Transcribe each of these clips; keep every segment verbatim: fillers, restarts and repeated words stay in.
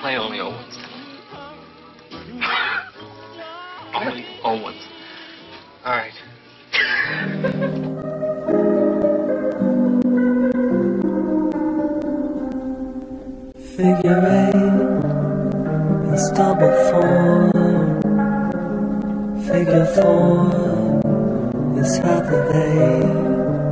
I only owe once tonight. Only owe once. All right. Figure eight is double four. Figure four is half of eight.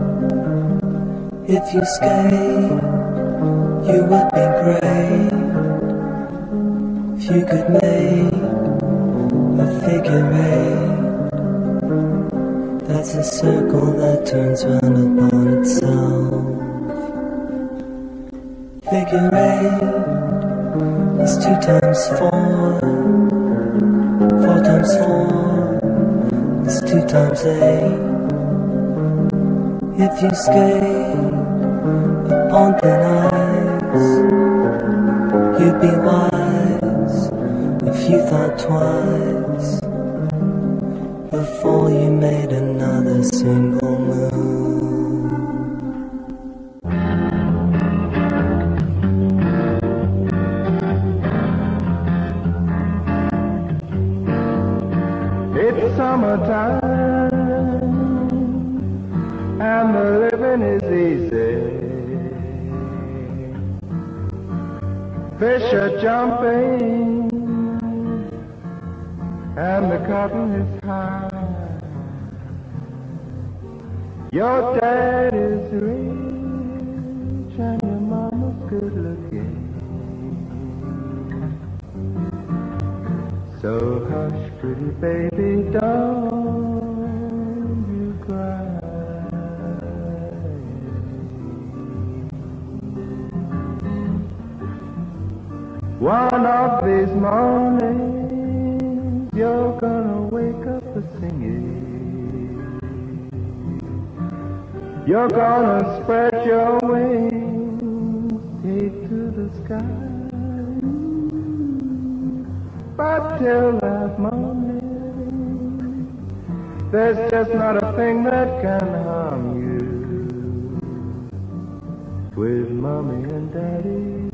If you skate, you would be great. If you could make a figure eight, that's a circle that turns round upon itself. Figure eight is two times four. Four times four is two times eight. If you skate upon thin ice, you'd be wise if you thought twice before you made another single move. It's summertime and the living is easy. Fish are jumping and the cotton is high. Your dad is rich and your mama's good looking. So hush, pretty baby, don't you cry. One of these mornings you're gonna wake up a singing. You're gonna spread your wings take to the sky. But till that morning, there's just not a thing that can harm you with mommy and daddy.